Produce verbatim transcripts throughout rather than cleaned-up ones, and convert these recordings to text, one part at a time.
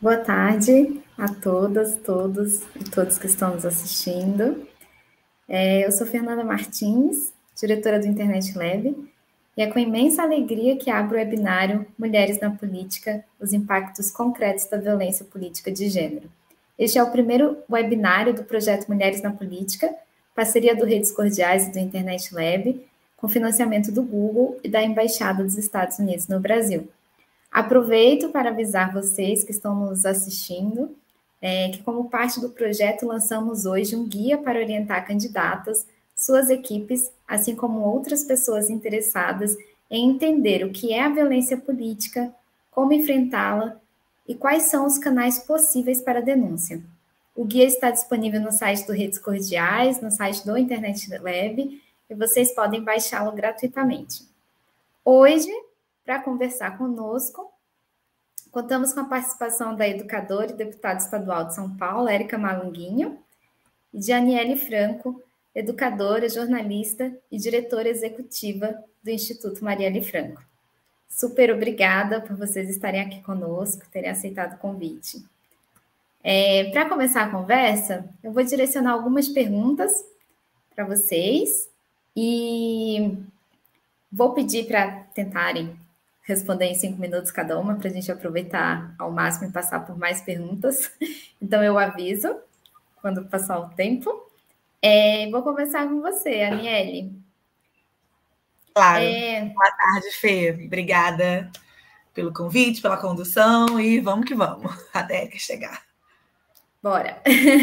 Boa tarde a todas, todos e todos que estão nos assistindo. É, eu sou Fernanda Martins, diretora do Internet Lab, e é com imensa alegria que abro o webinário Mulheres na Política, os impactos concretos da violência política de gênero. Este é o primeiro webinário do projeto Mulheres na Política, parceria do Redes Cordiais e do Internet Lab, com financiamento do Google e da Embaixada dos Estados Unidos no Brasil. Aproveito para avisar vocês que estão nos assistindo é, que, como parte do projeto, lançamos hoje um guia para orientar candidatas, suas equipes, assim como outras pessoas interessadas em entender o que é a violência política, como enfrentá-la e quais são os canais possíveis para a denúncia. O guia está disponível no site do Redes Cordiais, no site do Internet Lab, e vocês podem baixá-lo gratuitamente. Hoje, para conversar conosco, contamos com a participação da educadora e deputada estadual de São Paulo, Érica Malunguinho, e de Aniele Franco, educadora, jornalista e diretora executiva do Instituto Marielle Franco. Super obrigada por vocês estarem aqui conosco, terem aceitado o convite. É, para começar a conversa, eu vou direcionar algumas perguntas para vocês e vou pedir para tentarem responder em cinco minutos cada uma, para a gente aproveitar ao máximo e passar por mais perguntas. Então, eu aviso quando passar o tempo. É, vou começar com você, Aniele. Claro. É... Boa tarde, Fê. Obrigada pelo convite, pela condução, e vamos que vamos, até Érica chegar. Bora.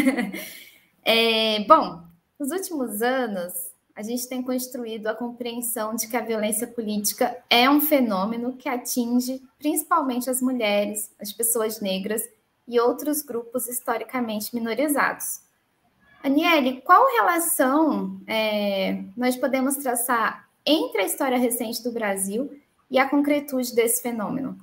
É, bom, nos últimos anos, a gente tem construído a compreensão de que a violência política é um fenômeno que atinge principalmente as mulheres, as pessoas negras e outros grupos historicamente minorizados. Aniele, qual relação é, nós podemos traçar entre a história recente do Brasil e a concretude desse fenômeno?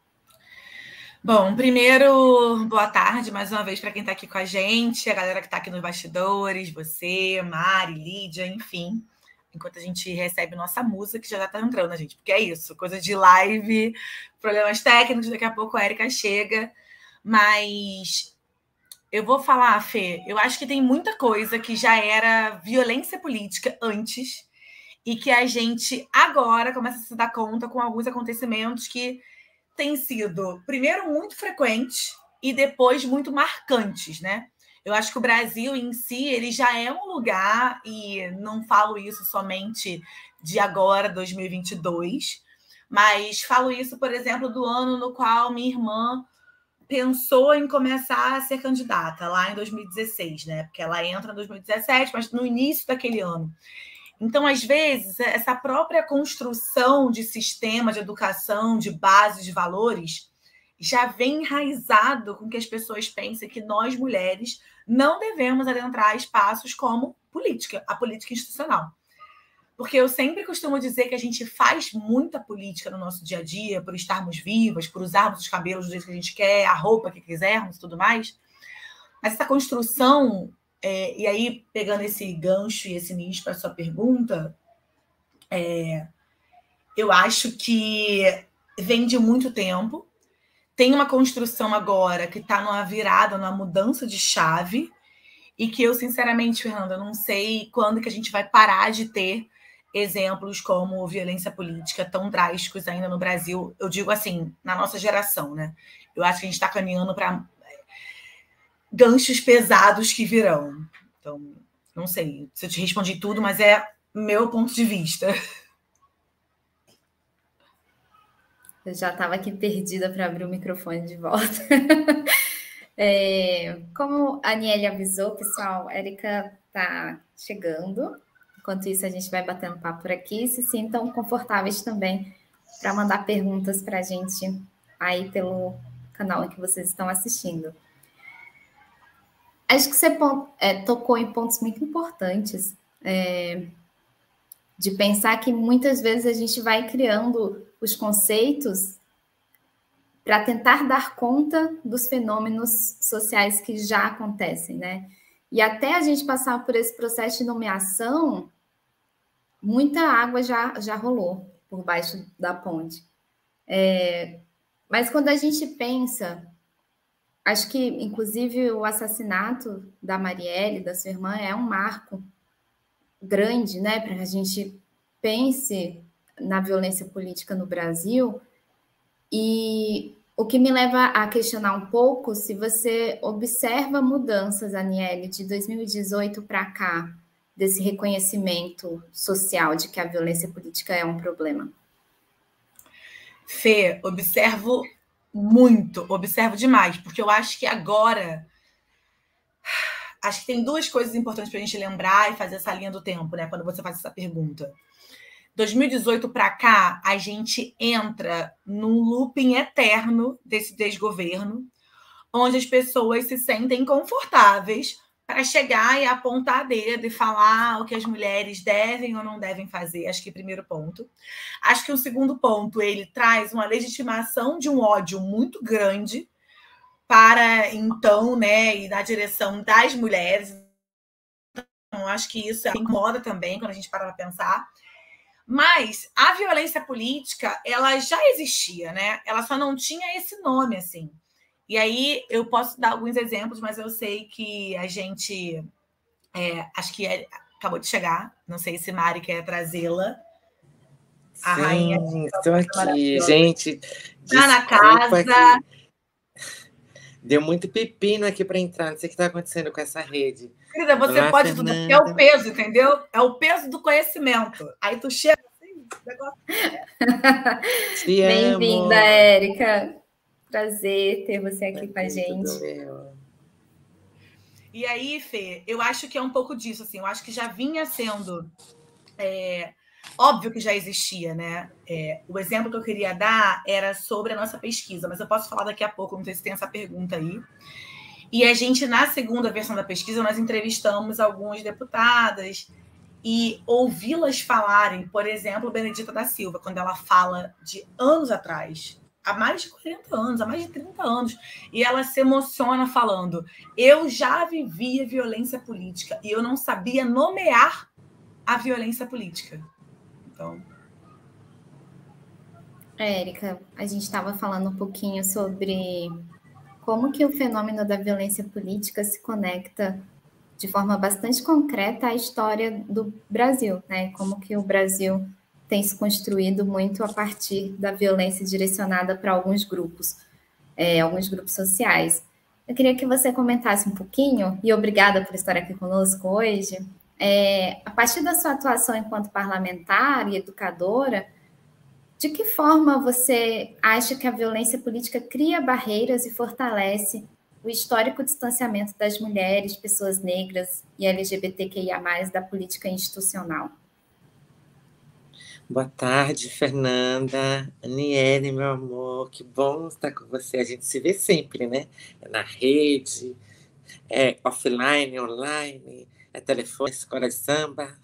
Bom, primeiro, boa tarde mais uma vez para quem está aqui com a gente, a galera que está aqui nos bastidores, você, Mari, Lídia, enfim, enquanto a gente recebe nossa música, que já está entrando, a gente, porque é isso, coisa de live, problemas técnicos, daqui a pouco a Érica chega, mas eu vou falar, Fê, eu acho que tem muita coisa que já era violência política antes e que a gente agora começa a se dar conta com alguns acontecimentos que têm sido, primeiro, muito frequentes e depois muito marcantes, né? Eu acho que o Brasil em si, ele já é um lugar, e não falo isso somente de agora, dois mil e vinte e dois, mas falo isso, por exemplo, do ano no qual minha irmã pensou em começar a ser candidata, lá em dois mil e dezesseis, né? Porque ela entra em dois mil e dezessete, mas no início daquele ano. Então, às vezes, essa própria construção de sistema de educação, de base, de valores, já vem enraizado com que as pessoas pensem que nós, mulheres, não devemos adentrar espaços como política, a política institucional. Porque eu sempre costumo dizer que a gente faz muita política no nosso dia a dia, por estarmos vivas, por usarmos os cabelos do jeito que a gente quer, a roupa que quisermos e tudo mais. Mas essa construção... É, e aí, pegando esse gancho e esse nicho para a sua pergunta, é, eu acho que vem de muito tempo. Tem uma construção agora que está numa virada, numa mudança de chave, e que eu, sinceramente, Fernanda, não sei quando que a gente vai parar de ter exemplos como violência política tão drásticos ainda no Brasil. Eu digo assim, na nossa geração, né? Eu acho que a gente está caminhando para ganchos pesados que virão. Então, não sei se eu te respondi tudo, mas é meu ponto de vista. Eu já estava aqui perdida para abrir o microfone de volta. É, como a Aniele avisou, pessoal, a Érica está chegando. Enquanto isso, a gente vai batendo papo por aqui. Se sintam confortáveis também para mandar perguntas para a gente aí pelo canal em que vocês estão assistindo. Acho que você é, tocou em pontos muito importantes, é, de pensar que muitas vezes a gente vai criando os conceitos para tentar dar conta dos fenômenos sociais que já acontecem, né? E até a gente passar por esse processo de nomeação, muita água já, já rolou por baixo da ponte. É, mas quando a gente pensa acho que, inclusive, o assassinato da Marielle, da sua irmã, é um marco grande, né, para que a gente pense na violência política no Brasil. E o que me leva a questionar um pouco se você observa mudanças, Aniele, de dois mil e dezoito para cá, desse reconhecimento social de que a violência política é um problema. Fê, observo muito, observo demais, porque eu acho que agora... Acho que tem duas coisas importantes para a gente lembrar e fazer essa linha do tempo, né? Quando você faz essa pergunta. dois mil e dezoito para cá, a gente entra num looping eterno desse desgoverno, onde as pessoas se sentem confortáveis para chegar e apontar dedo e falar o que as mulheres devem ou não devem fazer. Acho que é o primeiro ponto. Acho que o segundo ponto, ele traz uma legitimação de um ódio muito grande para, então, né, e na direção das mulheres. Então, acho que isso incomoda também quando a gente para para pensar. Mas a violência política, ela já existia, né? Ela só não tinha esse nome, assim. E aí eu posso dar alguns exemplos, mas eu sei que a gente... É, acho que é, acabou de chegar. Não sei se Mari quer trazê-la. A Sim, rainha estou aqui. Gente, tá na casa. Que... Deu muito pepino aqui para entrar. Não sei o que está acontecendo com essa rede. Querida, você Olá, pode Fernanda. Tudo. É o peso, entendeu? É o peso do conhecimento. Aí tu chega assim, negócio... Bem-vinda, Érica. Prazer ter você aqui com a gente. E aí, Fê, eu acho que é um pouco disso, assim. Eu acho que já vinha sendo... É... Óbvio que já existia, né? É, o exemplo que eu queria dar era sobre a nossa pesquisa, mas eu posso falar daqui a pouco, não sei se tem essa pergunta aí. E a gente, na segunda versão da pesquisa, nós entrevistamos algumas deputadas e ouvi-las falarem, por exemplo, Benedita da Silva, quando ela fala de anos atrás, há mais de quarenta anos, há mais de trinta anos, e ela se emociona falando: eu já vivia violência política e eu não sabia nomear a violência política. Então... Érica, a gente estava falando um pouquinho sobre como que o fenômeno da violência política se conecta de forma bastante concreta à história do Brasil, né? Como que o Brasil tem se construído muito a partir da violência direcionada para alguns grupos, é, alguns grupos sociais. Eu queria que você comentasse um pouquinho, e obrigada por estar aqui conosco hoje, É, a partir da sua atuação enquanto parlamentar e educadora, de que forma você acha que a violência política cria barreiras e fortalece o histórico distanciamento das mulheres, pessoas negras e L G B T Q I A mais, da política institucional? Boa tarde, Fernanda. Aniele, meu amor, que bom estar com você. A gente se vê sempre, né? É na rede, é offline, online... É telefone, escola de samba.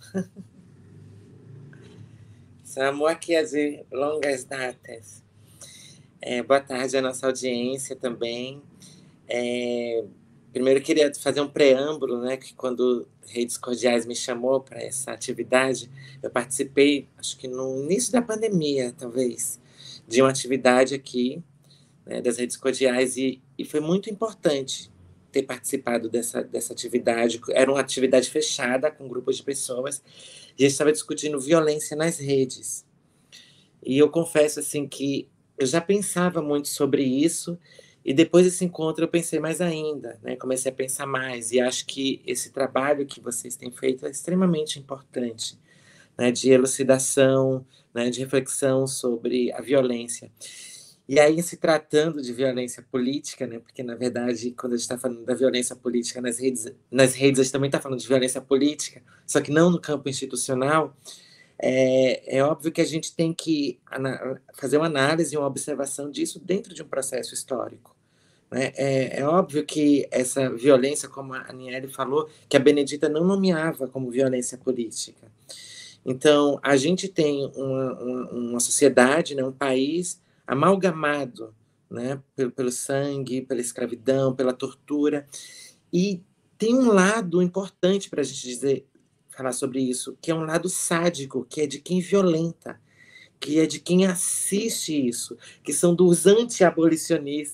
Somos aqui de longas datas. É, boa tarde à nossa audiência também. É, primeiro, eu queria fazer um preâmbulo, né, que quando Redes Cordiais me chamou para essa atividade, eu participei, acho que no início da pandemia, talvez, de uma atividade aqui, né, das Redes Cordiais, e, e foi muito importante ter participado dessa, dessa atividade. Era uma atividade fechada com grupos de pessoas, e a gente estava discutindo violência nas redes. E eu confesso assim que eu já pensava muito sobre isso, e depois desse encontro eu pensei mais ainda, né? Comecei a pensar mais, e acho que esse trabalho que vocês têm feito é extremamente importante, né? De elucidação, né? De reflexão sobre a violência. E aí, se tratando de violência política, né, porque, na verdade, quando a gente está falando da violência política nas redes, nas redes a gente também está falando de violência política, só que não no campo institucional, é, é óbvio que a gente tem que fazer uma análise e uma observação disso dentro de um processo histórico. Né? É, é óbvio que essa violência, como a Aniele falou, que a Benedita não nomeava como violência política. Então, a gente tem uma, uma, uma sociedade, né, um país amalgamado, né, pelo, pelo sangue, pela escravidão, pela tortura. E tem um lado importante para a gente dizer, falar sobre isso, que é um lado sádico, que é de quem violenta, que é de quem assiste isso, que são dos anti-abolicionistas,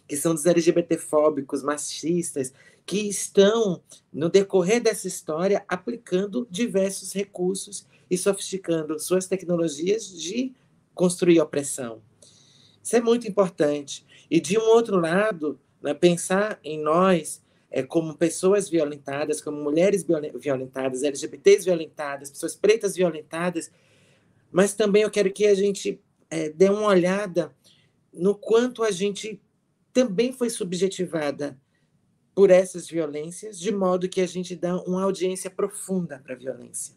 que são dos LGBTfóbicos, machistas, que estão, no decorrer dessa história, aplicando diversos recursos e sofisticando suas tecnologias de construir opressão. Isso é muito importante. E, de um outro lado, né, pensar em nós é, como pessoas violentadas, como mulheres violentadas, L G B Ts violentadas, pessoas pretas violentadas, mas também eu quero que a gente é, dê uma olhada no quanto a gente também foi subjetivada por essas violências, de modo que a gente dá uma audiência profunda para a violência.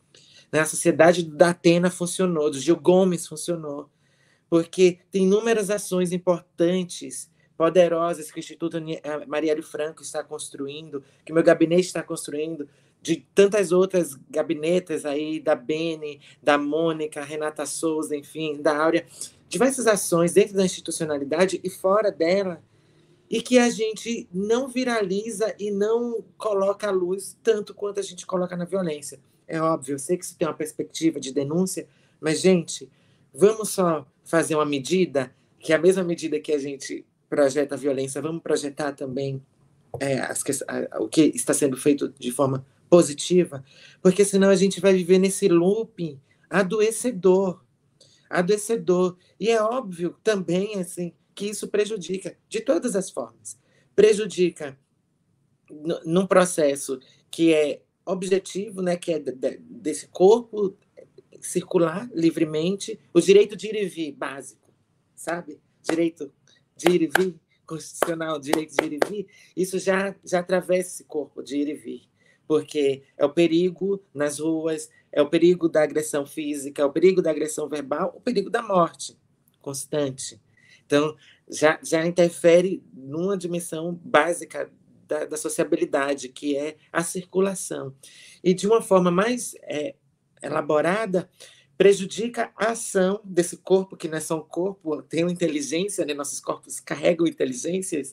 A sociedade da Atena funcionou, do Gil Gomes funcionou, porque tem inúmeras ações importantes, poderosas, que o Instituto Marielle Franco está construindo, que o meu gabinete está construindo, de tantas outras gabinetes aí, da Bene, da Mônica, Renata Souza, enfim, da Áurea, diversas ações dentro da institucionalidade e fora dela, e que a gente não viraliza e não coloca à luz tanto quanto a gente coloca na violência. É óbvio, eu sei que isso tem uma perspectiva de denúncia, mas, gente, vamos só fazer uma medida, que é a mesma medida que a gente projeta a violência, vamos projetar também é, as que, a, o que está sendo feito de forma positiva, porque senão a gente vai viver nesse looping adoecedor, adoecedor. E é óbvio também, assim, que isso prejudica de todas as formas. Prejudica n- num processo que é objetivo, né, que é de, de, desse corpo circular livremente, o direito de ir e vir básico, sabe? Direito de ir e vir, constitucional, direito de ir e vir, isso já, já atravessa esse corpo de ir e vir, porque é o perigo nas ruas, é o perigo da agressão física, é o perigo da agressão verbal, o perigo da morte constante. Então, já, já interfere numa dimensão básica da, da sociabilidade, que é a circulação. E, de uma forma mais é, elaborada, prejudica a ação desse corpo, que não é só um corpo, tem uma inteligência, né? Nossos corpos carregam inteligências,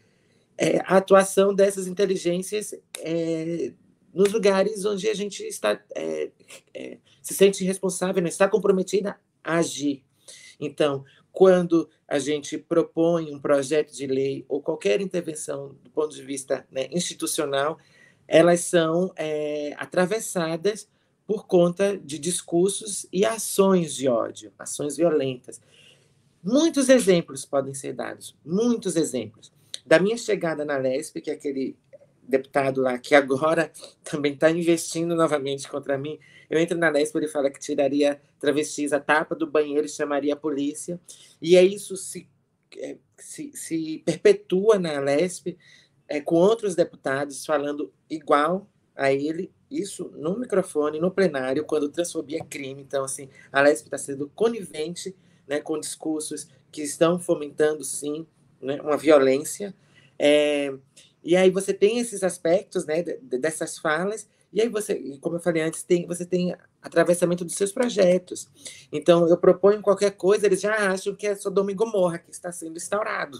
é, a atuação dessas inteligências é, nos lugares onde a gente está, é, é, se sente responsável, né? Está comprometida a agir. Então, quando a gente propõe um projeto de lei ou qualquer intervenção do ponto de vista, né, institucional, elas são é, atravessadas por conta de discursos e ações de ódio, ações violentas. Muitos exemplos podem ser dados, muitos exemplos. Da minha chegada na Lesp, que é aquele deputado lá que agora também está investindo novamente contra mim, eu entro na Lesp, ele fala que tiraria travestis a tapa do banheiro e chamaria a polícia, e é isso se, é, se, se perpetua na Lesp, é, com outros deputados falando igual a ele, isso no microfone, no plenário, quando transfobia é crime. Então, assim, a Lesp está sendo conivente, né, com discursos que estão fomentando, sim, né, uma violência. É, e aí você tem esses aspectos, né, dessas falas, e aí você, como eu falei antes, tem, você tem atravessamento dos seus projetos. Então, eu proponho qualquer coisa, eles já acham que é Sodoma e Gomorra que está sendo instaurado.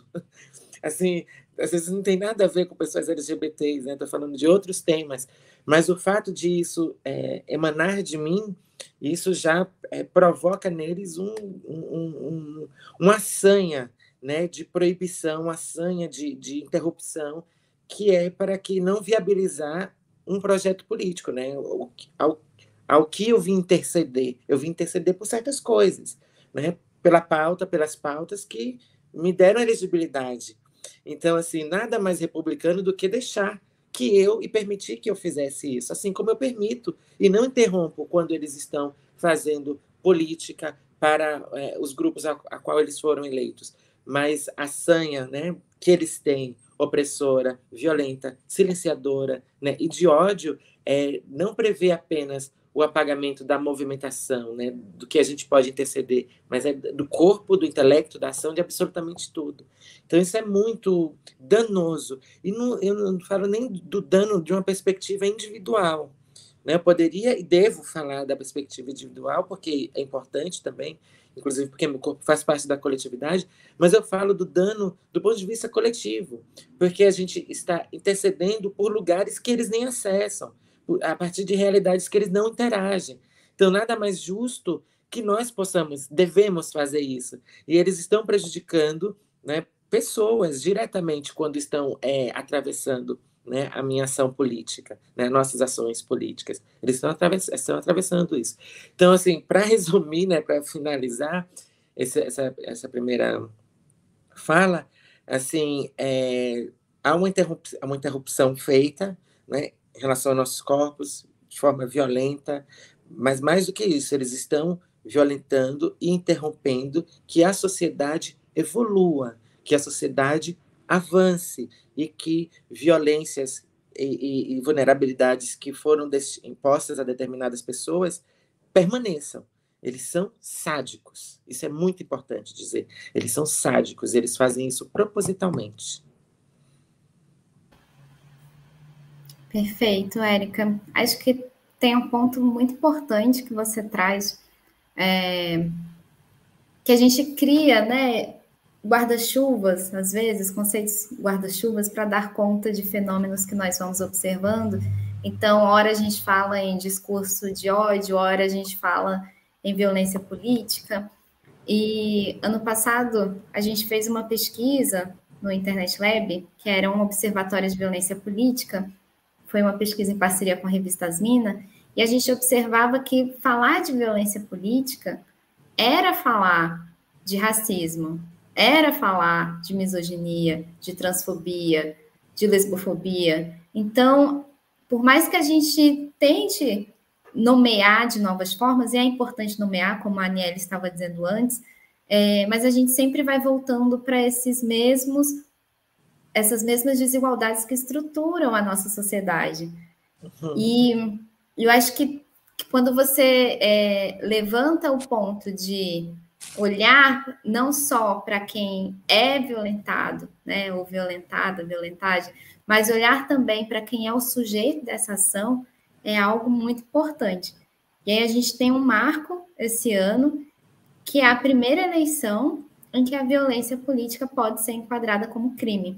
Assim, às vezes não tem nada a ver com pessoas L G B Ts, né? Estou falando de outros temas, mas o fato de isso é, emanar de mim, isso já é, provoca neles um, um, um, uma sanha, né, de proibição, uma sanha de, de interrupção, que é para que não viabilizar um projeto político, né? Ao, ao que eu vim interceder, eu vim interceder por certas coisas, né? Pela pauta, pelas pautas que me deram elegibilidade. Então, assim, nada mais republicano do que deixar que eu e permitir que eu fizesse isso, assim como eu permito e não interrompo quando eles estão fazendo política para é, os grupos a, a qual eles foram eleitos. Mas a sanha, né, que eles têm, opressora, violenta, silenciadora, né, e de ódio, é, não prevê apenas o apagamento da movimentação, né, do que a gente pode interceder, mas é do corpo, do intelecto, da ação, de absolutamente tudo. Então, isso é muito danoso. E não, eu não falo nem do dano de uma perspectiva individual, né? Eu poderia e devo falar da perspectiva individual, porque é importante também, inclusive porque meu corpo faz parte da coletividade, mas eu falo do dano do ponto de vista coletivo, porque a gente está intercedendo por lugares que eles nem acessam, a partir de realidades que eles não interagem. Então, nada mais justo que nós possamos, devemos fazer isso. E eles estão prejudicando, né, pessoas diretamente quando estão é, atravessando, né, a minha ação política, né, nossas ações políticas. Eles estão, atravess estão atravessando isso. Então, assim, para resumir, né, para finalizar esse, essa, essa primeira fala, assim, é, há uma interrupção, uma interrupção feita, né, em relação aos nossos corpos, de forma violenta, mas mais do que isso, eles estão violentando e interrompendo que a sociedade evolua, que a sociedade avance e que violências e, e, e vulnerabilidades que foram impostas a determinadas pessoas permaneçam. Eles são sádicos. Isso é muito importante dizer. Eles são sádicos, eles fazem isso propositalmente. Perfeito, Érica. Acho que tem um ponto muito importante que você traz, é, que a gente cria, né, guarda-chuvas, às vezes, conceitos guarda-chuvas para dar conta de fenômenos que nós vamos observando. Então, hora a gente fala em discurso de ódio, hora a gente fala em violência política. E ano passado a gente fez uma pesquisa no Internet Lab, que era um observatório de violência política. Foi uma pesquisa em parceria com a revista Asmina, e a gente observava que falar de violência política era falar de racismo, era falar de misoginia, de transfobia, de lesbofobia. Então, por mais que a gente tente nomear de novas formas, e é importante nomear, como a Aniele estava dizendo antes, é, mas a gente sempre vai voltando para esses mesmos, essas mesmas desigualdades que estruturam a nossa sociedade. Uhum. E eu acho que, que quando você é, levanta o ponto de olhar não só para quem é violentado, né, ou violentada, violentade, mas olhar também para quem é o sujeito dessa ação, é algo muito importante. E aí a gente tem um marco esse ano, que é a primeira eleição em que a violência política pode ser enquadrada como crime.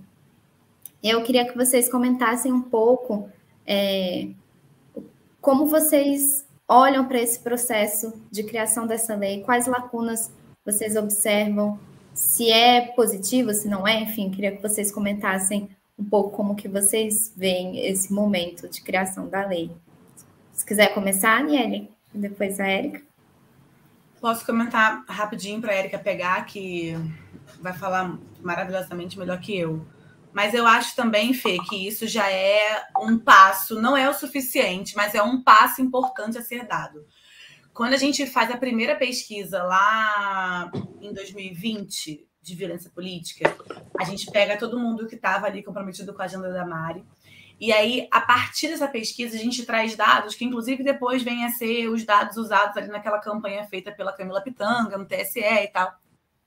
Eu queria que vocês comentassem um pouco é, como vocês olham para esse processo de criação dessa lei, quais lacunas vocês observam, se é positivo, se não é, enfim, queria que vocês comentassem um pouco como que vocês veem esse momento de criação da lei. Se quiser começar, Aniele, depois a Érica. Posso comentar rapidinho para a Érica pegar, que vai falar maravilhosamente melhor que eu. Mas eu acho também, Fê, que isso já é um passo, não é o suficiente, mas é um passo importante a ser dado. Quando a gente faz a primeira pesquisa lá em dois mil e vinte de violência política, a gente pega todo mundo que estava ali comprometido com a agenda da Mari. E aí, a partir dessa pesquisa, a gente traz dados que, inclusive, depois vêm a ser os dados usados ali naquela campanha feita pela Camila Pitanga, no T S E e tal.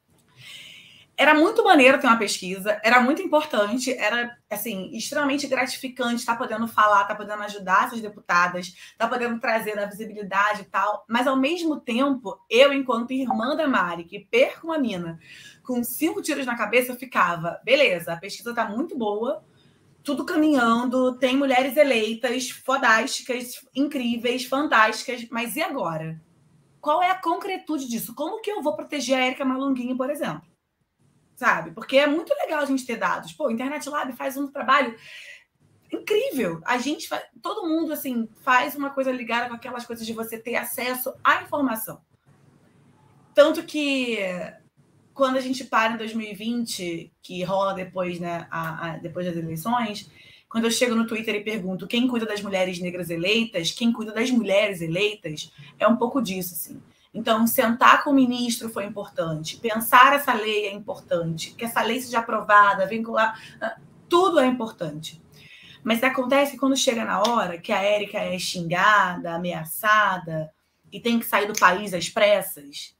Era muito maneiro ter uma pesquisa, era muito importante, era, assim, extremamente gratificante estar podendo falar, estar podendo ajudar essas deputadas, estar podendo trazer a visibilidade e tal, mas, ao mesmo tempo, eu, enquanto irmã da Mari, que perco uma mina com cinco tiros na cabeça, eu ficava, beleza, a pesquisa está muito boa, tudo caminhando, tem mulheres eleitas, fodásticas, incríveis, fantásticas, mas e agora? Qual é a concretude disso? Como que eu vou proteger a Érica Malunguinho, por exemplo? Sabe? Porque é muito legal a gente ter dados. Pô, o Internet Lab faz um trabalho incrível. A gente faz, todo mundo assim faz uma coisa ligada com aquelas coisas de você ter acesso à informação. Tanto que quando a gente para em dois mil e vinte, que rola depois, né, a, a, depois das eleições, quando eu chego no Twitter e pergunto quem cuida das mulheres negras eleitas, quem cuida das mulheres eleitas, é um pouco disso, assim. Então, sentar com o ministro foi importante, pensar essa lei é importante, que essa lei seja aprovada, vincular, tudo é importante. Mas acontece que quando chega na hora que a Érica é xingada, ameaçada e tem que sair do país às pressas,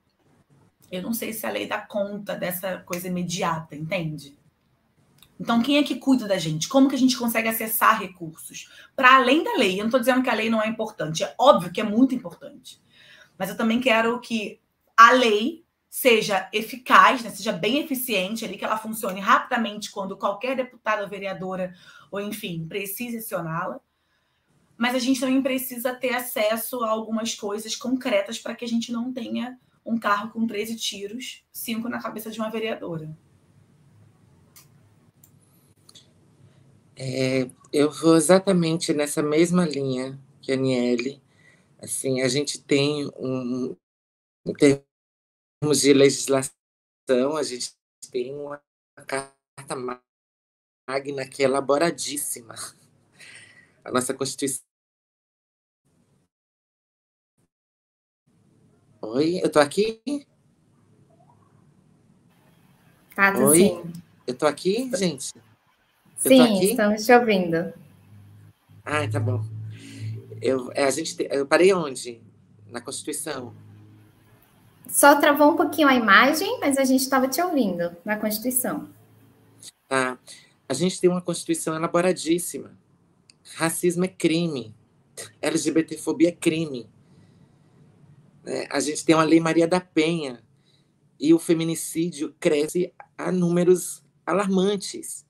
eu não sei se a lei dá conta dessa coisa imediata, entende? Então, quem é que cuida da gente? Como que a gente consegue acessar recursos? Para além da lei. Eu não estou dizendo que a lei não é importante. É óbvio que é muito importante. Mas eu também quero que a lei seja eficaz, né, seja bem eficiente, ali, que ela funcione rapidamente quando qualquer deputada ou vereadora, ou enfim, precise acioná-la. Mas a gente também precisa ter acesso a algumas coisas concretas para que a gente não tenha um carro com treze tiros, cinco na cabeça de uma vereadora. É, eu vou exatamente nessa mesma linha que a Aniele. Assim, a gente tem um, em termos de legislação, a gente tem uma carta magna que é elaboradíssima. A nossa Constituição. Oi, eu tô aqui? Tá, tá Oi, sim. eu tô aqui, gente? Eu tô Sim, aqui? estamos te ouvindo. Ah, tá bom. Eu, é, a gente, te- eu parei onde? Na Constituição. Só travou um pouquinho a imagem, mas a gente estava te ouvindo na Constituição. Tá? A gente tem uma Constituição elaboradíssima. Racismo é crime. LGBTfobia é crime. Né? A gente tem uma Lei Maria da Penha e o feminicídio cresce a números alarmantes.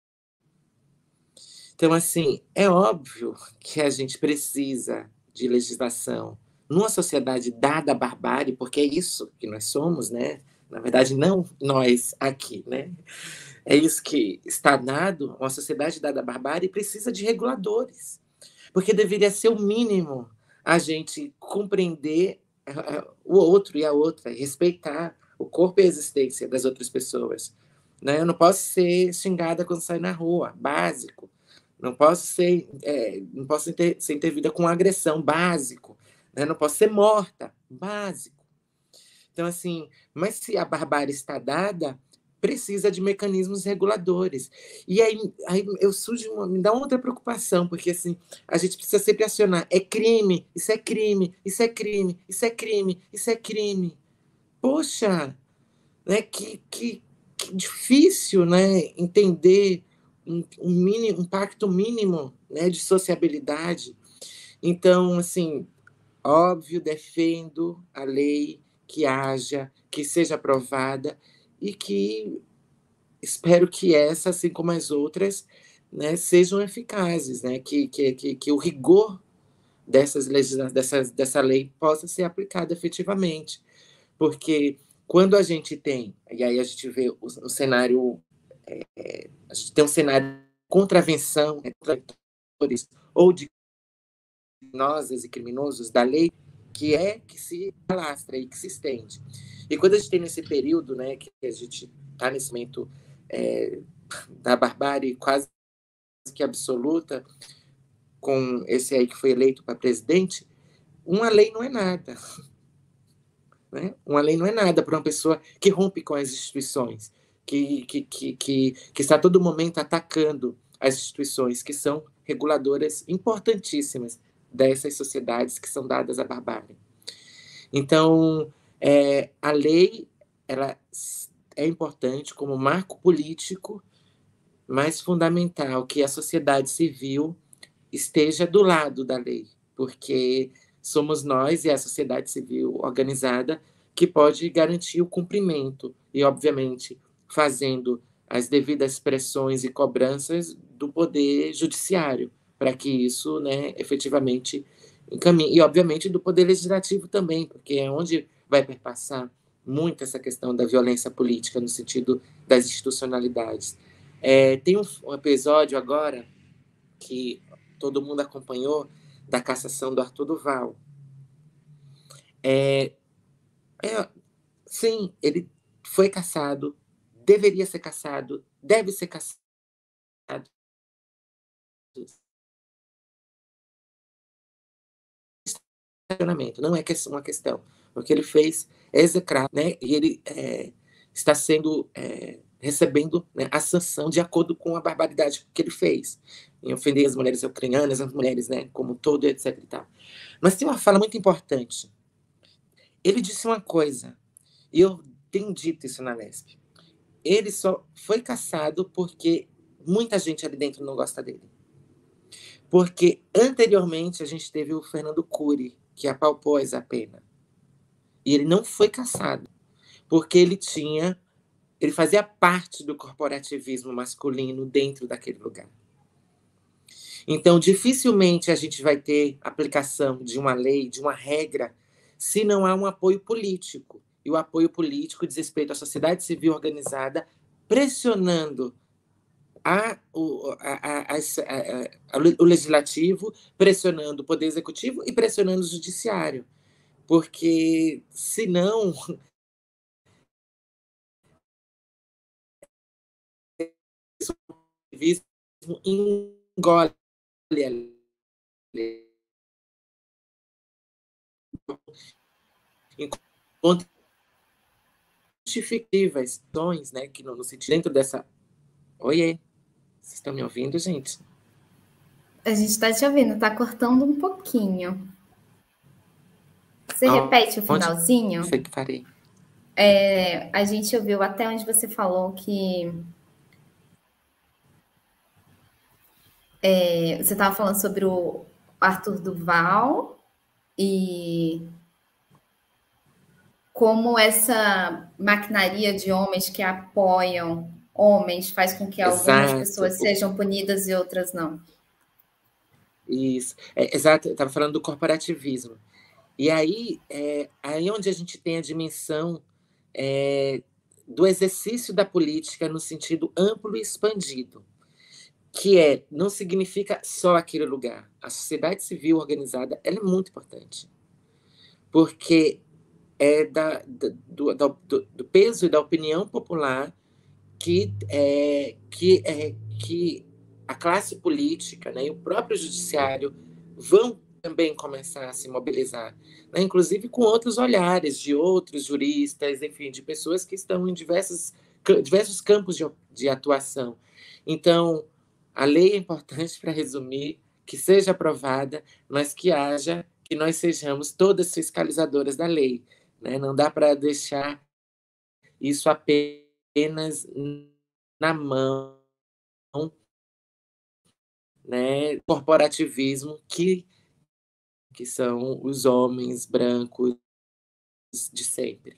Então, assim, é óbvio que a gente precisa de legislação numa sociedade dada à barbárie, porque é isso que nós somos, né? Na verdade, não nós aqui, né? É isso que está dado, uma sociedade dada à barbárie precisa de reguladores, porque deveria ser o mínimo a gente compreender o outro e a outra, respeitar o corpo e a existência das outras pessoas. Né? Eu não posso ser xingada quando saio na rua, básico. Não posso ser, é, não posso ter, ser intervida com agressão, básico. Né? Não posso ser morta, básico. Então, assim, mas se a barbárie está dada, precisa de mecanismos reguladores. E aí, aí eu surge uma, me dá uma outra preocupação, porque assim, a gente precisa sempre acionar. É crime, isso é crime, isso é crime, isso é crime, isso é crime. Poxa, né, que, que, que difícil, né, entender um, um, mínimo, um pacto mínimo, né, de sociabilidade. Então, assim, óbvio, defendo a lei que haja, que seja aprovada e que espero que essa, assim como as outras, né, sejam eficazes, né, que, que, que, que o rigor dessas legisla dessas, dessa lei possa ser aplicado efetivamente. Porque quando a gente tem, e aí a gente vê o, o cenário, é, a gente tem um cenário de contravenção, né, ou de criminosas e criminosos da lei, que é que se alastra e que se estende. E quando a gente tem nesse período, né, que a gente está nesse momento é, da barbárie quase que absoluta, com esse aí que foi eleito para presidente, uma lei não é nada. Né? Uma lei não é nada para uma pessoa que rompe com as instituições, que, que, que, que, que está a todo momento atacando as instituições, que são reguladoras importantíssimas dessas sociedades que são dadas à barbárie. Então, é, a lei ela é importante como marco político, mas fundamental que a sociedade civil esteja do lado da lei, porque somos nós e a sociedade civil organizada que pode garantir o cumprimento e, obviamente, fazendo as devidas pressões e cobranças do poder judiciário, para que isso, né, efetivamente encaminhe. E, obviamente, do poder legislativo também, porque é onde vai perpassar muito essa questão da violência política, no sentido das institucionalidades. É, tem um, um episódio agora que todo mundo acompanhou, da cassação do Arthur Duval. É, é, sim, ele foi cassado, deveria ser cassado, deve ser cassado. Não é uma questão. O que ele fez é execrado, né? E ele é, está sendo é, recebendo, né, a sanção de acordo com a barbaridade que ele fez, em ofender as mulheres ucranianas, as mulheres, né, como todo, etc. E tal. Mas tem uma fala muito importante. Ele disse uma coisa, e eu tenho dito isso na Lesp. Ele só foi cassado porque muita gente ali dentro não gosta dele. Porque anteriormente a gente teve o Fernando Cury, que apalpou essa pena. E ele não foi cassado, porque ele tinha, ele fazia parte do corporativismo masculino dentro daquele lugar. Então, dificilmente a gente vai ter aplicação de uma lei, de uma regra, se não há um apoio político. E o apoio político diz respeito à sociedade civil organizada, pressionando a, o, a, a, a, a, o legislativo pressionando o poder executivo e pressionando o judiciário. Porque, senão, o engole enquanto justificativas, tons, né, que no, no sentido dentro dessa... Oiê, vocês estão me ouvindo, gente? A gente está te ouvindo, está cortando um pouquinho. Você oh, repete o finalzinho? Foi que parei. É, a gente ouviu até onde você falou que é, você estava falando sobre o Arthur Duval e como essa maquinaria de homens que apoiam homens faz com que algumas exato. Pessoas sejam punidas e outras não. Isso, é, exato, eu estava falando do corporativismo. E aí, é aí onde a gente tem a dimensão é, do exercício da política no sentido amplo e expandido, que é, não significa só aquele lugar. A sociedade civil organizada, ela é muito importante, porque é da, da, do, do, do peso e da opinião popular que, é, que, é, que a classe política, né, e o próprio judiciário vão também começar a se mobilizar, né, inclusive com outros olhares de outros juristas, enfim, de pessoas que estão em diversos, diversos campos de, de atuação. Então, a lei é importante, para resumir, que seja aprovada, mas que haja, que nós sejamos todas fiscalizadoras da lei, né? Não dá para deixar isso apenas na mão, né, corporativismo que, que são os homens brancos de sempre.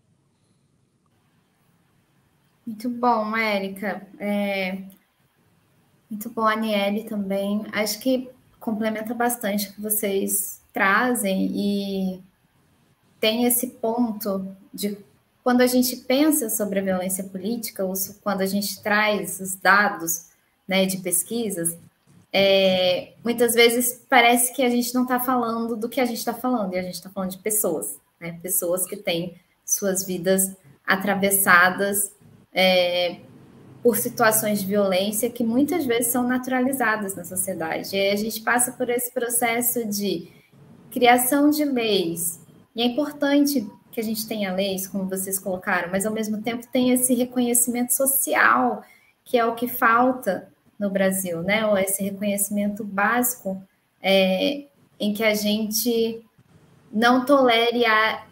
Muito bom, Érica. É... Muito bom, Aniele também. Acho que complementa bastante o que vocês trazem e tem esse ponto de quando a gente pensa sobre a violência política, ou quando a gente traz os dados, né, de pesquisas, é, muitas vezes parece que a gente não está falando do que a gente está falando, e a gente está falando de pessoas, né, pessoas que têm suas vidas atravessadas é, por situações de violência que muitas vezes são naturalizadas na sociedade. E aí a gente passa por esse processo de criação de leis, e é importante que a gente tenha leis, como vocês colocaram, mas ao mesmo tempo tem esse reconhecimento social, que é o que falta no Brasil, né? Ou esse reconhecimento básico é, em que a gente não tolere a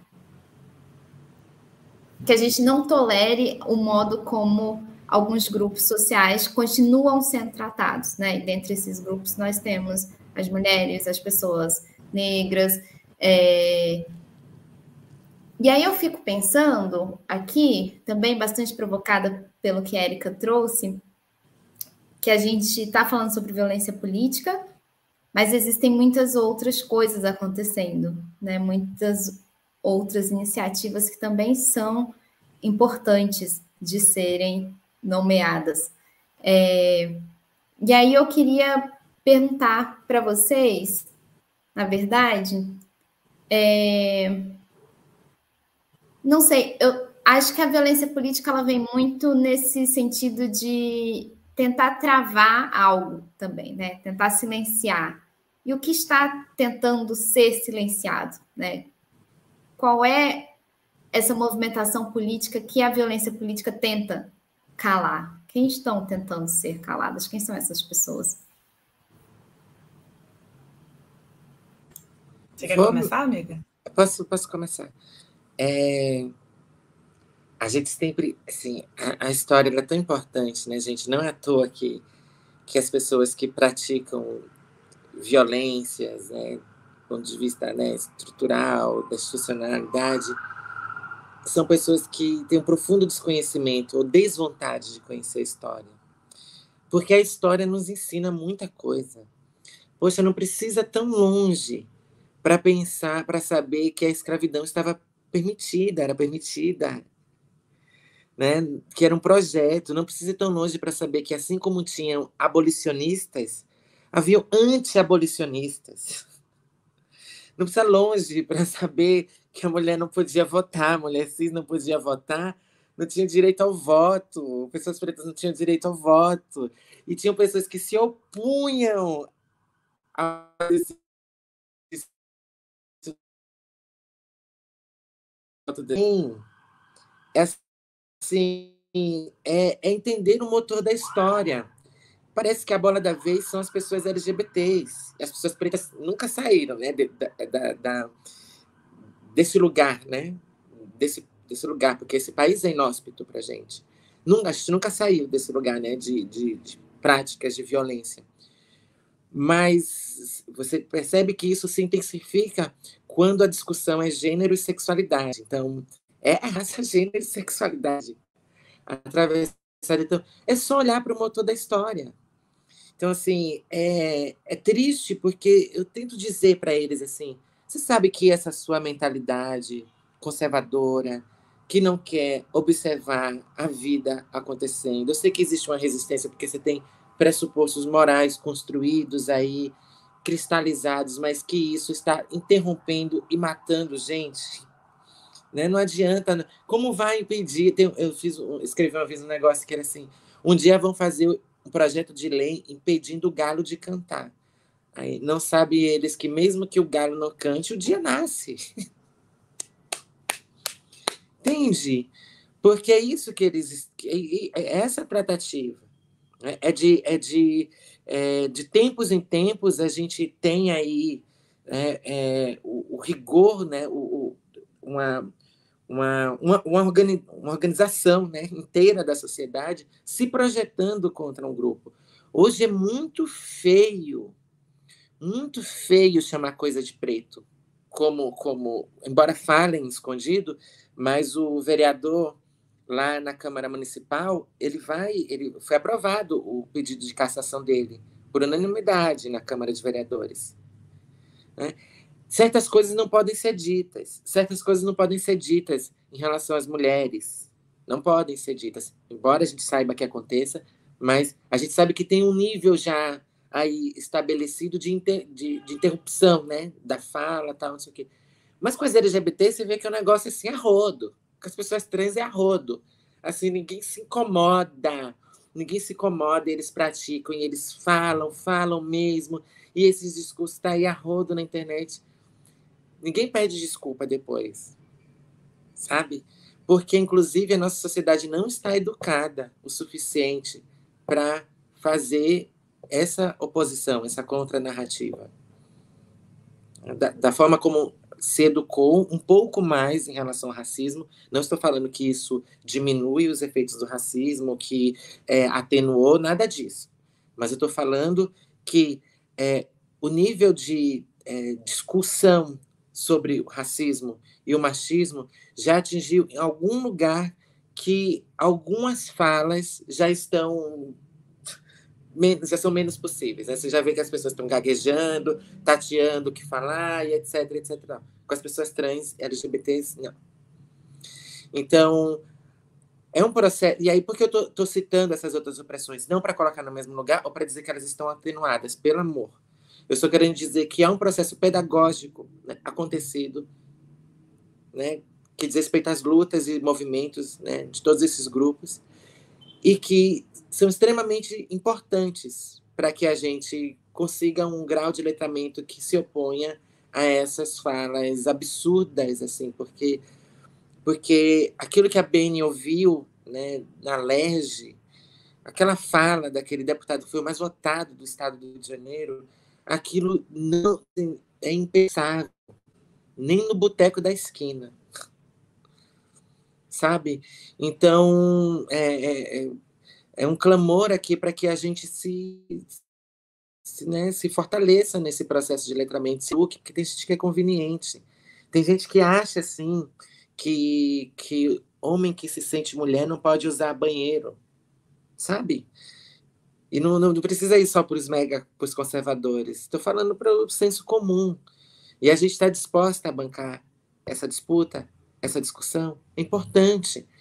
que a gente não tolere o modo como alguns grupos sociais continuam sendo tratados, né? E dentre esses grupos nós temos as mulheres, as pessoas negras. É... E aí eu fico pensando aqui, também bastante provocada pelo que a Érica trouxe, que a gente está falando sobre violência política, mas existem muitas outras coisas acontecendo, né? Muitas outras iniciativas que também são importantes de serem nomeadas. É... E aí eu queria perguntar para vocês, na verdade, é... não sei, eu acho que a violência política ela vem muito nesse sentido de tentar travar algo também, né? Tentar silenciar. E o que está tentando ser silenciado, né? Qual é essa movimentação política que a violência política tenta calar? Quem estão tentando ser caladas? Quem são essas pessoas? Você quer Vamos... começar, amiga? Posso, posso começar. É... A gente sempre, assim, a, a história é tão importante, né, gente? Não é à toa que, que as pessoas que praticam violências, né, do ponto de vista, né, estrutural, da institucionalidade, são pessoas que têm um profundo desconhecimento ou desvontade de conhecer a história. Porque a história nos ensina muita coisa. Poxa, não precisa tão longe para pensar, para saber que a escravidão estava permitida, era permitida. né, que era um projeto. Não precisa ir tão longe para saber que, assim como tinham abolicionistas, haviam anti-abolicionistas. Não precisa ir longe para saber que a mulher não podia votar, a mulher cis não podia votar, não tinha direito ao voto, pessoas pretas não tinham direito ao voto, e tinham pessoas que se opunham a esse voto. É assim, é, é entender o motor da história. Parece que a bola da vez são as pessoas L G B Ts. As pessoas pretas nunca saíram, né, de, da, da, desse lugar, né? Desse, desse lugar, porque esse país é inóspito para a gente. Nunca, a gente nunca saiu desse lugar, né, de, de, de práticas de violência. Mas você percebe que isso se intensifica quando a discussão é gênero e sexualidade. Então, é raça, gênero e sexualidade. Através, então, é só olhar para o motor da história. Então, assim, é, é triste porque eu tento dizer para eles assim, você sabe que essa sua mentalidade conservadora, que não quer observar a vida acontecendo, eu sei que existe uma resistência porque você tem pressupostos morais construídos aí, cristalizados, mas que isso está interrompendo e matando gente. Né? Não adianta. Como vai impedir? Tem, eu fiz, escrevi uma vez um negócio que era assim, um dia vão fazer um projeto de lei impedindo o galo de cantar. Aí não sabe eles que mesmo que o galo não cante, o dia nasce. Entende? Porque é isso que eles... É essa tratativa. É de, é de, é de tempos em tempos a gente tem aí é, é, o, o rigor, né? o, o, uma... Uma, uma, uma, organi uma organização, né, inteira da sociedade se projetando contra um grupo. Hoje é muito feio, muito feio chamar coisa de preto, como, como embora falem escondido, mas o vereador lá na Câmara Municipal, ele vai, ele foi aprovado o pedido de cassação dele, por unanimidade na Câmara de Vereadores. Né? Certas coisas não podem ser ditas. Certas coisas não podem ser ditas em relação às mulheres. Não podem ser ditas. Embora a gente saiba que aconteça, mas a gente sabe que tem um nível já aí estabelecido de, inter, de, de interrupção, né? Da fala, tal, não sei o quê. Mas com as L G B T, você vê que é um negócio assim, a rodo. Com as pessoas trans é a rodo. Assim, ninguém se incomoda. Ninguém se incomoda, eles praticam, e eles falam, falam mesmo. E esses discursos estão aí a rodo na internet. Ninguém pede desculpa depois, sabe? Porque, inclusive, a nossa sociedade não está educada o suficiente para fazer essa oposição, essa contranarrativa. Da, da forma como se educou um pouco mais em relação ao racismo, não estou falando que isso diminui os efeitos do racismo, que é, atenuou, nada disso. Mas eu estou falando que é, o nível de é, discussão sobre o racismo e o machismo já atingiu em algum lugar que algumas falas já estão já são menos possíveis, né? Você já vê que as pessoas estão gaguejando, tateando o que falar, e etc, etc. Não. Com as pessoas trans, L G B Ts, não. Então, é um processo... E aí, por que eu tô, tô citando essas outras opressões? Não para colocar no mesmo lugar ou para dizer que elas estão atenuadas, pelo amor. Eu estou querendo dizer que há um processo pedagógico, né, acontecido, né, que diz respeito às lutas e movimentos, né, de todos esses grupos, e que são extremamente importantes para que a gente consiga um grau de letramento que se oponha a essas falas absurdas, assim, porque, porque aquilo que a Beni ouviu, né, na Lerge, aquela fala daquele deputado que foi o mais votado do estado do Rio de Janeiro, aquilo não é impensável, nem no boteco da esquina. Sabe? Então, é, é, é um clamor aqui para que a gente se, se, né, se fortaleça nesse processo de letramento, porque tem gente que é conveniente. Tem gente que acha, assim, que, que homem que se sente mulher não pode usar banheiro, sabe? E não, não precisa ir só para os mega, para os conservadores. Estou falando para o senso comum. E a gente está disposta a bancar essa disputa, essa discussão. É importante.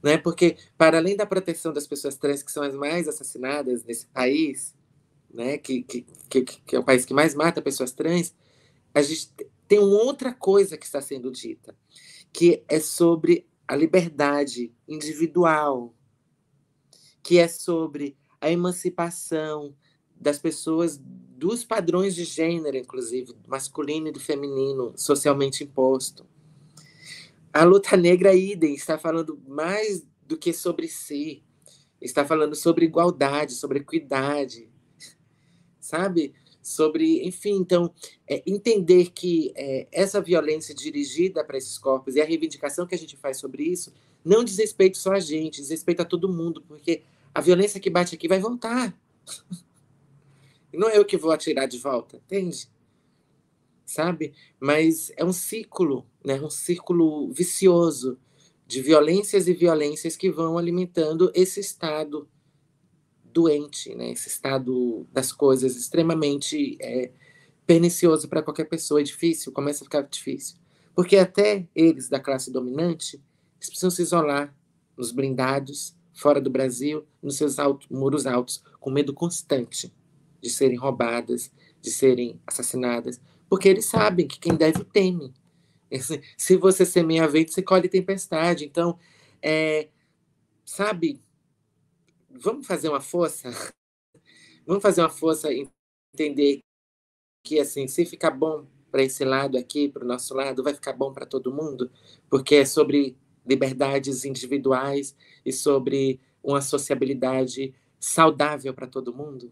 né? Porque, para além da proteção das pessoas trans, que são as mais assassinadas nesse país, né? que, que, que, que é o país que mais mata pessoas trans, a gente tem uma outra coisa que está sendo dita, que é sobre a liberdade individual, que é sobre a emancipação das pessoas dos padrões de gênero, inclusive, masculino e do feminino, socialmente imposto. A luta negra, idem, está falando mais do que sobre si, está falando sobre igualdade, sobre equidade, sabe? Sobre, enfim, então, é, entender que é, essa violência dirigida para esses corpos e a reivindicação que a gente faz sobre isso não diz respeito só a gente, diz respeito a todo mundo, porque a violência que bate aqui vai voltar. E não é eu que vou atirar de volta, entende? Sabe? Mas é um ciclo, né? Um círculo vicioso de violências e violências que vão alimentando esse estado doente, né? Esse estado das coisas extremamente é, pernicioso para qualquer pessoa, é difícil, começa a ficar difícil. Porque até eles, da classe dominante, eles precisam se isolar nos blindados, fora do Brasil, nos seus altos, muros altos, com medo constante de serem roubadas, de serem assassinadas, porque eles sabem que quem deve teme. Se você semeia vento, você colhe tempestade. Então, é, sabe, vamos fazer uma força? Vamos fazer uma força e entender que, assim, se ficar bom para esse lado aqui, para o nosso lado, vai ficar bom para todo mundo, porque é sobre liberdades individuais e sobre uma sociabilidade saudável para todo mundo.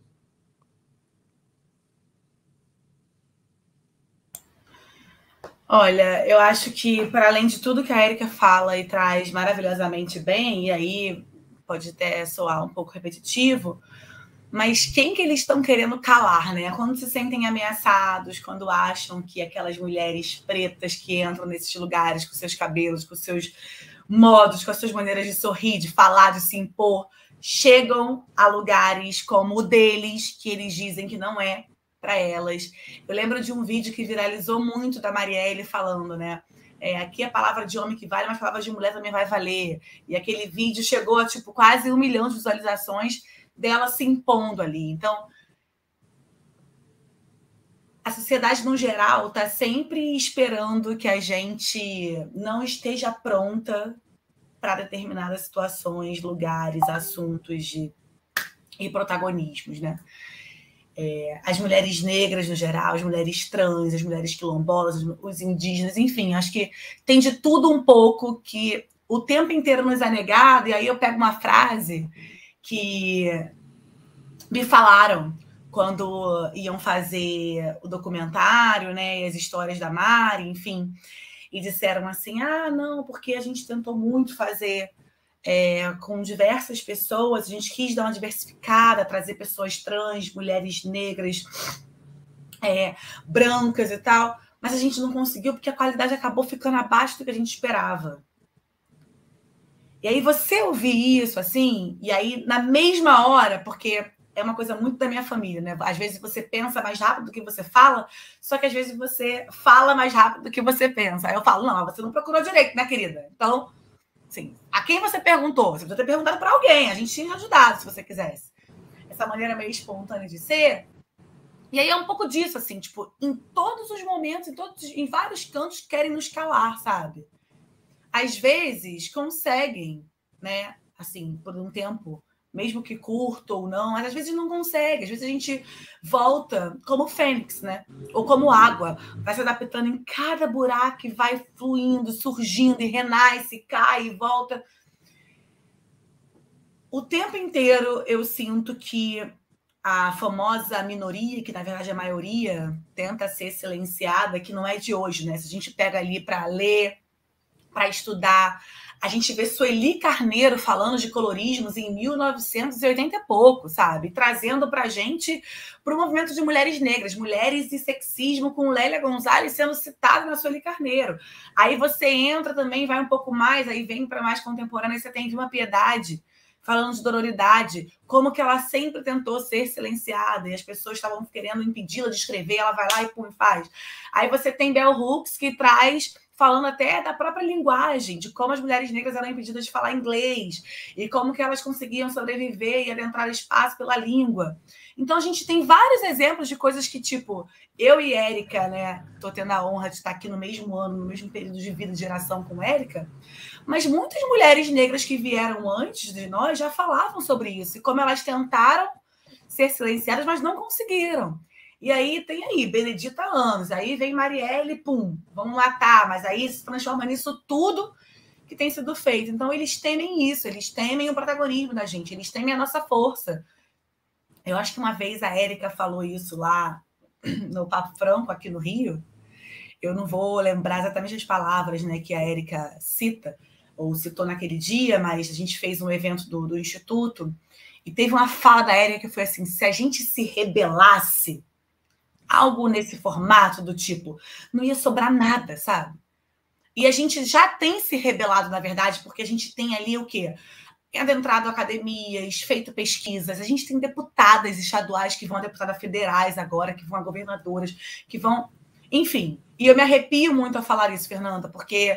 Olha, eu acho que, para além de tudo que a Érica fala e traz maravilhosamente bem, e aí pode até soar um pouco repetitivo, mas quem que eles estão querendo calar, né? Quando se sentem ameaçados, quando acham que aquelas mulheres pretas que entram nesses lugares com seus cabelos, com seus modos, com as suas maneiras de sorrir, de falar, de se impor, chegam a lugares como o deles, que eles dizem que não é para elas. Eu lembro de um vídeo que viralizou muito da Marielle falando, né? É, aqui a palavra de homem que vale, mas a palavra de mulher também vai valer. E aquele vídeo chegou a tipo, quase um milhão de visualizações dela se impondo ali. Então, a sociedade, no geral, está sempre esperando que a gente não esteja pronta para determinadas situações, lugares, assuntos de... e protagonismos, né? É, as mulheres negras, no geral, as mulheres trans, as mulheres quilombolas, os indígenas, enfim, acho que tem de tudo um pouco que o tempo inteiro nos é negado. E aí eu pego uma frase que me falaram quando iam fazer o documentário, né, e as histórias da Mari, enfim, e disseram assim, ah, não, porque a gente tentou muito fazer é, com diversas pessoas, a gente quis dar uma diversificada, trazer pessoas trans, mulheres negras, é, brancas e tal, mas a gente não conseguiu porque a qualidade acabou ficando abaixo do que a gente esperava. E aí você ouvir isso, assim, e aí na mesma hora, porque é uma coisa muito da minha família, né? Às vezes você pensa mais rápido do que você fala, só que às vezes você fala mais rápido do que você pensa. Aí eu falo, não, você não procurou direito, né, querida? Então, assim, a quem você perguntou? Você podia ter perguntado para alguém, a gente tinha ajudado se você quisesse. Essa maneira meio espontânea de ser. E aí é um pouco disso, assim, tipo, em todos os momentos, em, todos, em vários cantos querem nos calar, sabe? Às vezes conseguem, né, assim, por um tempo, mesmo que curto ou não, mas às vezes não consegue. Às vezes a gente volta como fênix, né? Ou como água, vai se adaptando em cada buraco e vai fluindo, surgindo e renasce, cai e volta. O tempo inteiro eu sinto que a famosa minoria, que na verdade é a maioria, tenta ser silenciada, que não é de hoje, né? Se a gente pega ali para ler, para estudar, a gente vê Sueli Carneiro falando de colorismos em mil novecentos e oitenta e pouco, sabe? Trazendo para a gente para o movimento de mulheres negras, mulheres e sexismo, com Lélia Gonzalez sendo citada na Sueli Carneiro. Aí você entra também, vai um pouco mais, aí vem para mais contemporânea, você tem Vilma Piedade falando de dororidade, como que ela sempre tentou ser silenciada e as pessoas estavam querendo impedi-la de escrever, ela vai lá e pum, faz. Aí você tem Bell Hooks, que traz falando até da própria linguagem, de como as mulheres negras eram impedidas de falar inglês e como que elas conseguiam sobreviver e adentrar espaço pela língua. Então, a gente tem vários exemplos de coisas que, tipo, eu e Érica, né, tô tendo a honra de estar aqui no mesmo ano, no mesmo período de vida de geração com Érica, mas muitas mulheres negras que vieram antes de nós já falavam sobre isso, e como elas tentaram ser silenciadas, mas não conseguiram. E aí tem aí, Benedita anos, aí vem Marielle, pum, vamos matar, mas aí se transforma nisso tudo que tem sido feito. Então, eles temem isso, eles temem o protagonismo da gente, eles temem a nossa força. Eu acho que uma vez a Érica falou isso lá no Papo Franco, aqui no Rio. Eu não vou lembrar exatamente as palavras, né, que a Érica cita, ou citou naquele dia, mas a gente fez um evento do, do Instituto, e teve uma fala da Érica que foi assim, se a gente se rebelasse, algo nesse formato do tipo, não ia sobrar nada, sabe? E a gente já tem se rebelado, na verdade, porque a gente tem ali o quê? Adentrado academias, feito pesquisas, a gente tem deputadas estaduais que vão a deputadas federais agora, que vão a governadoras, que vão... Enfim, e eu me arrepio muito a falar isso, Fernanda, porque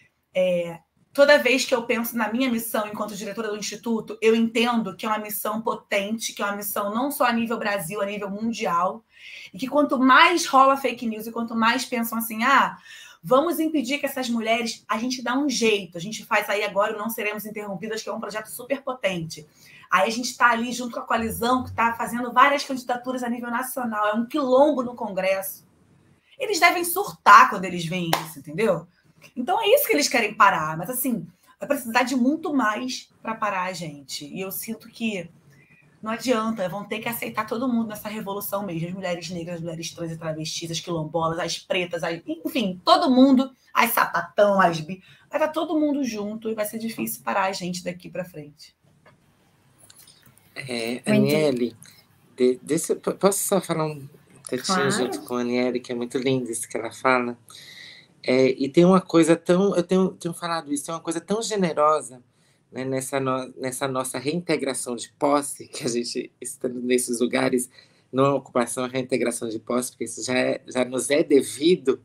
é, toda vez que eu penso na minha missão enquanto diretora do Instituto, eu entendo que é uma missão potente, que é uma missão não só a nível Brasil, a nível mundial, e que quanto mais rola fake news e quanto mais pensam assim, ah, vamos impedir que essas mulheres... A gente dá um jeito, a gente faz aí agora o Não Seremos Interrompidas, que é um projeto super potente. Aí a gente está ali junto com a coalizão, que está fazendo várias candidaturas a nível nacional, é um quilombo no Congresso. Eles devem surtar quando eles veem isso, entendeu? Então é isso que eles querem parar, mas assim, vai precisar de muito mais para parar a gente. E eu sinto que não adianta, vão ter que aceitar todo mundo nessa revolução mesmo. As mulheres negras, as mulheres trans e travestis, as quilombolas, as pretas, as... enfim, todo mundo, as sapatão, as bi... Vai estar todo mundo junto e vai ser difícil parar a gente daqui para frente. É, Aniele, de, desse, posso só falar um textinho Claro. junto com a Aniele, que é muito lindo isso que ela fala? É, e tem uma coisa tão... Eu tenho, tenho falado isso, tem uma coisa tão generosa, né, nessa, no, nessa nossa reintegração de posse, que a gente, estando nesses lugares, não é ocupação, é reintegração de posse, porque isso já, é, já nos é devido,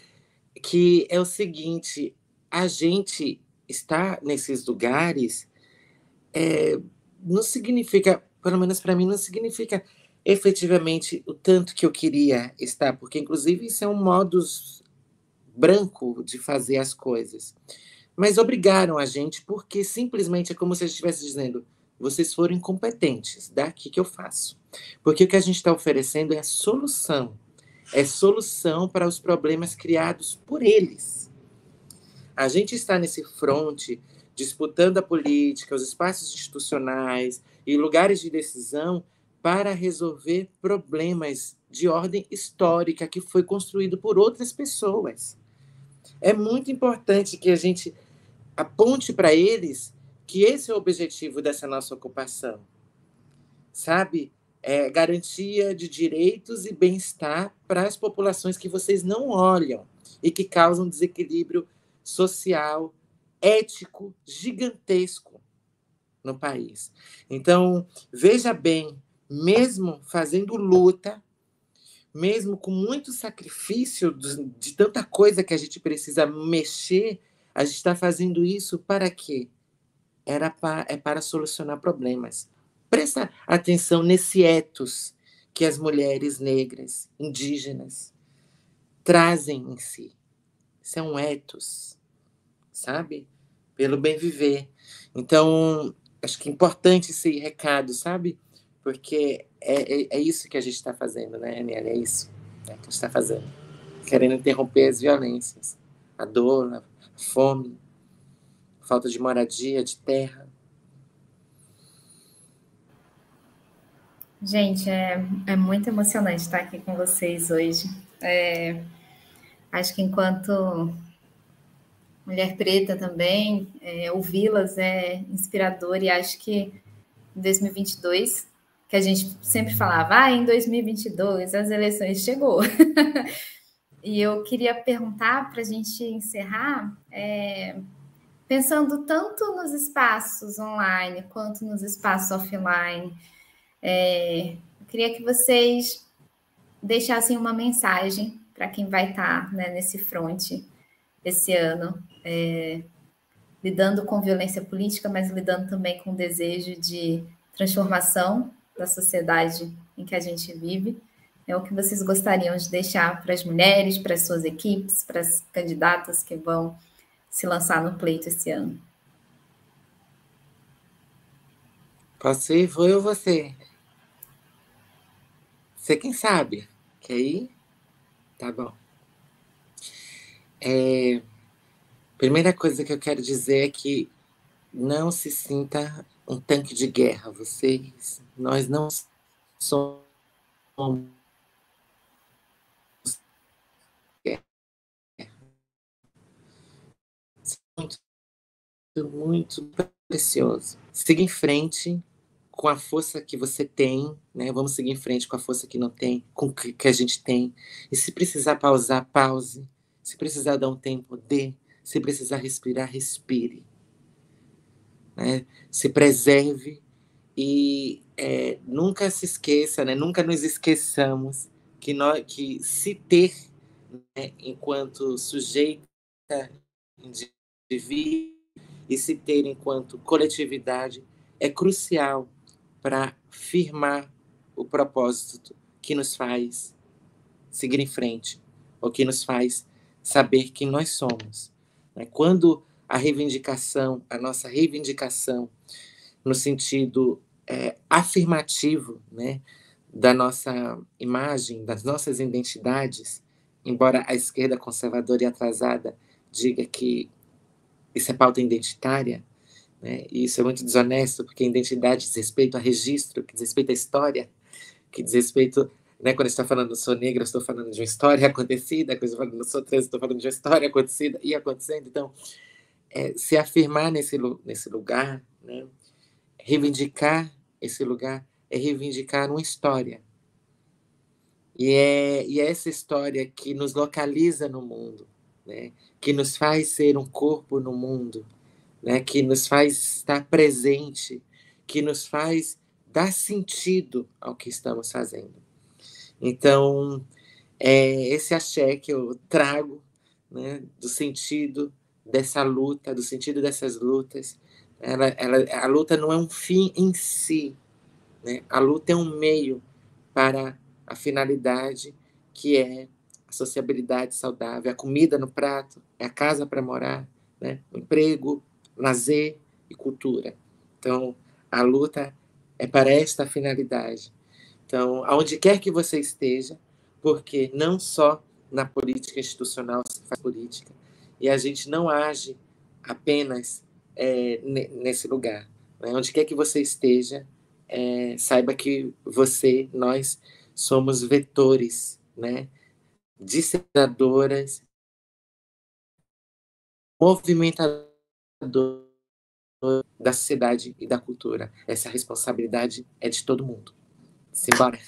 que é o seguinte, a gente estar nesses lugares é, não significa, pelo menos para mim, não significa efetivamente o tanto que eu queria estar, porque, inclusive, isso é um modus branco de fazer as coisas. Mas obrigaram a gente porque simplesmente é como se a gente estivesse dizendo, vocês foram incompetentes, daqui que eu faço. Porque o que a gente está oferecendo é solução. É solução para os problemas criados por eles. A gente está nesse fronte, disputando a política, os espaços institucionais e lugares de decisão para resolver problemas de ordem histórica que foi construído por outras pessoas. É muito importante que a gente aponte para eles que esse é o objetivo dessa nossa ocupação, sabe? É garantia de direitos e bem-estar para as populações que vocês não olham e que causam desequilíbrio social, ético, gigantesco no país. Então, veja bem, mesmo fazendo luta, mesmo com muito sacrifício de, de tanta coisa que a gente precisa mexer, a gente está fazendo isso para quê? Era para, é para solucionar problemas. Presta atenção nesse ethos que as mulheres negras, indígenas, trazem em si. Isso é um ethos, sabe? Pelo bem viver. Então, acho que é importante esse recado, sabe? Porque é, é, é isso que a gente está fazendo, né, Aniele? É isso, né, que a gente está fazendo. Querendo interromper as violências, a dor, a fome, falta de moradia, de terra. Gente, é, é muito emocionante estar aqui com vocês hoje. É, acho que enquanto mulher preta também, é, ouvi-las é inspirador e acho que em dois mil e vinte e dois, que a gente sempre falava, ah, em dois mil e vinte e dois as eleições chegou. E eu queria perguntar para a gente encerrar, é, pensando tanto nos espaços online quanto nos espaços offline, é, eu queria que vocês deixassem uma mensagem para quem vai estar, né, nesse fronte, esse ano, é, lidando com violência política, mas lidando também com o desejo de transformação da sociedade em que a gente vive. É o que vocês gostariam de deixar para as mulheres, para as suas equipes, para as candidatas que vão se lançar no pleito esse ano? Posso ir? Vou eu ou você? Você quem sabe? Quer ir? Tá bom. É, primeira coisa que eu quero dizer é que não se sinta um tanque de guerra. Vocês, nós não somos guerra. Muito, muito precioso. Siga em frente com a força que você tem, né? Vamos seguir em frente com a força que não tem, com o que a gente tem. E se precisar pausar, pause. Se precisar dar um tempo, dê. Se precisar respirar, respire. Né? Se preserve e é, nunca se esqueça, né? Nunca nos esqueçamos que, nós, que se ter, né, enquanto sujeita indivíduo e se ter enquanto coletividade é crucial para firmar o propósito que nos faz seguir em frente, ou que nos faz saber quem nós somos. Quando a reivindicação, a nossa reivindicação, no sentido é, afirmativo, né, da nossa imagem, das nossas identidades, embora a esquerda conservadora e atrasada diga que isso é pauta identitária, né, e isso é muito desonesto, porque identidade diz respeito a registro, que diz respeito à história, que diz respeito, né, quando está falando eu sou negra, eu estou falando de uma história acontecida, quando eu estou falando eu sou trans, estou falando de uma história acontecida e acontecendo. Então, é, se afirmar nesse, nesse lugar, né, reivindicar esse lugar, é reivindicar uma história. E é, e é essa história que nos localiza no mundo, né, que nos faz ser um corpo no mundo, né, que nos faz estar presente, que nos faz dar sentido ao que estamos fazendo. Então, é esse axé que eu trago, né, do sentido dessa luta, do sentido dessas lutas. Ela, ela, a luta não é um fim em si, né? A luta é um meio para a finalidade, que é a sociabilidade saudável, a comida no prato, é a casa para morar, né? O emprego, lazer e cultura. Então, a luta é para esta finalidade. Então, aonde quer que você esteja, porque não só na política institucional se faz política, e a gente não age apenas é, nesse lugar. Né? Onde quer que você esteja, é, saiba que você, nós, somos vetores, né? Disseminadoras, movimentadores da sociedade e da cultura. Essa responsabilidade é de todo mundo. Simbora.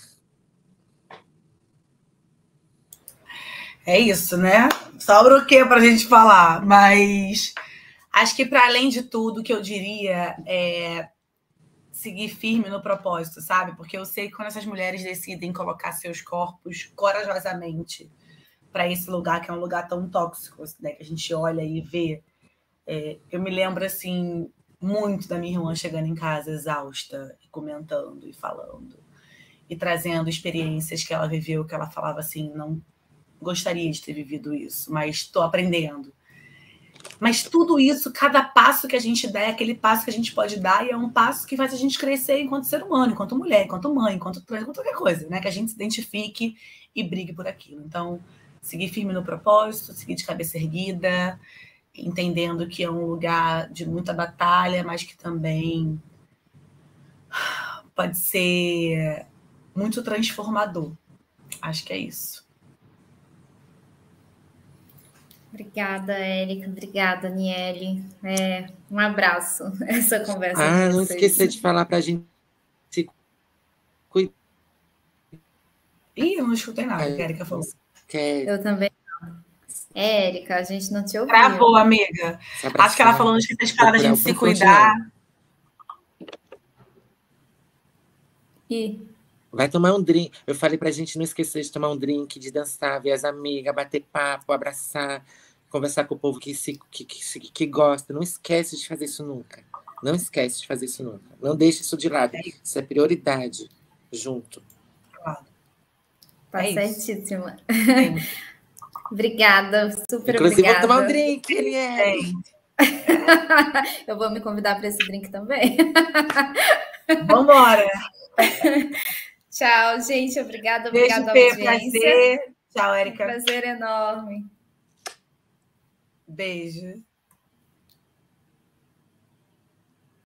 É isso, né? Sobra o que para a gente falar? Mas acho que, para além de tudo, o que eu diria é seguir firme no propósito, sabe? Porque eu sei que quando essas mulheres decidem colocar seus corpos corajosamente para esse lugar, que é um lugar tão tóxico, né, que a gente olha e vê, é, eu me lembro, assim, muito da minha irmã chegando em casa exausta, e comentando e falando, e trazendo experiências que ela viveu, que ela falava assim, não gostaria de ter vivido isso, mas estou aprendendo. Mas tudo isso, cada passo que a gente der, é aquele passo que a gente pode dar, e é um passo que faz a gente crescer enquanto ser humano, enquanto mulher, enquanto mãe, enquanto trans, enquanto qualquer coisa, né? Que a gente se identifique e brigue por aquilo. Então, seguir firme no propósito, seguir de cabeça erguida, entendendo que é um lugar de muita batalha, mas que também pode ser muito transformador. Acho que é isso. Obrigada, Érica. Obrigada, Aniele. É, um abraço, essa conversa ah, com não vocês. esqueça de falar para a gente se cuidar. Ih, eu não escutei nada, a Érica falou. Quer... Eu também não. Érica, a gente não te ouviu. Travou, amiga. Acho que ela falou, não esqueça de falar da gente se cuidar. E... vai tomar um drink. Eu falei pra gente não esquecer de tomar um drink, de dançar, ver as amigas, bater papo, abraçar, conversar com o povo que, se, que, que, que gosta. Não esquece de fazer isso nunca. Não esquece de fazer isso nunca. Não deixe isso de lado. Isso é prioridade junto. Tá É certíssima. Obrigada, super Inclusive, obrigada. vou tomar um drink, Eliane. Eu vou me convidar para esse drink também. Vambora. Tchau, gente. Obrigada, Beijo, obrigada Fê, à audiência. prazer. Tchau, Érica. Um prazer enorme. Beijo.